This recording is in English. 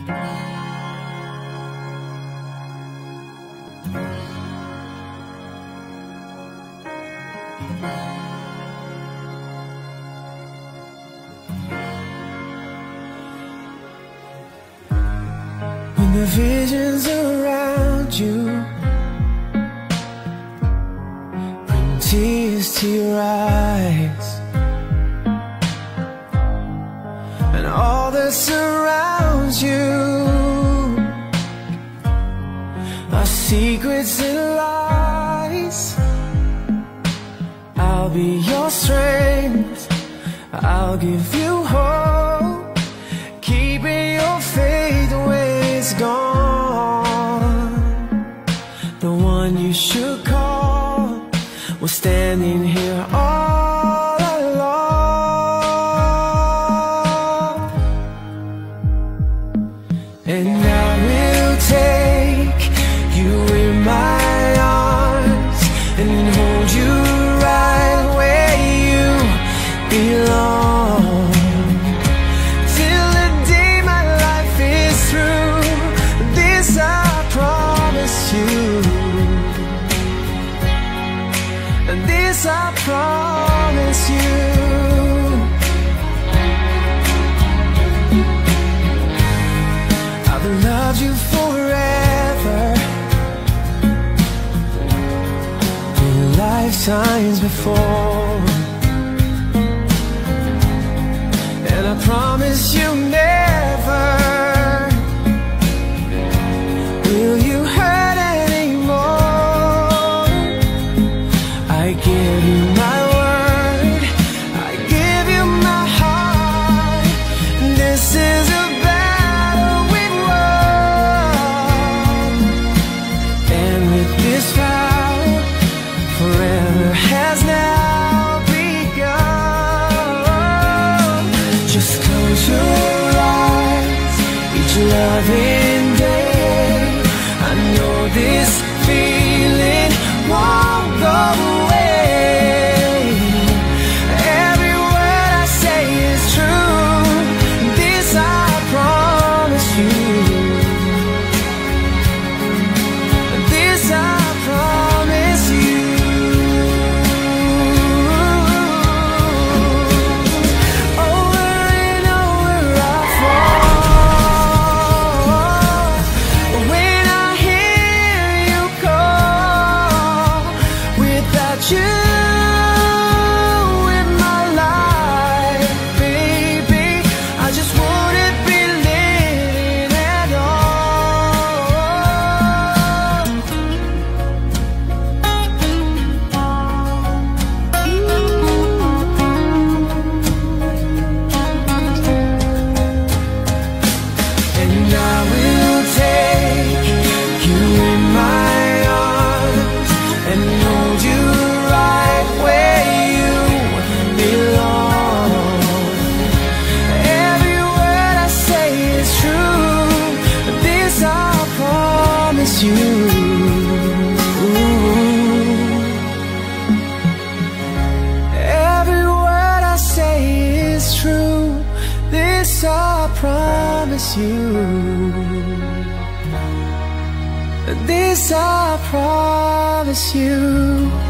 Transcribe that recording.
When the visions around you bring tears to your eyes, and all that surrounds you are secrets and lies, I'll be your strength, I'll give you hope, keeping your faith when it's gone. The one you should call was standing here all alone. And I will take you in my arms and hold you right where you belong, till the day my life is through. This I promise you, and this I promise you. I've loved you forever, in lifetimes before, and I promise you never will you hurt anymore. I give you my word, I give you my heart. This is a battle we've won, and with this vow, forever has now begun. Just close your eyes each loving day. I know this feeling won't go away. Every word I say is true. This I promise you. This I promise you. Over and over I fall when I hear you call. Without you in my life, baby, I just wouldn't be living at all. And I will take you in my arms and hold you right where you belong. Every word I say is true. This I promise you. Every word I say is true. This I promise you. This I promise you.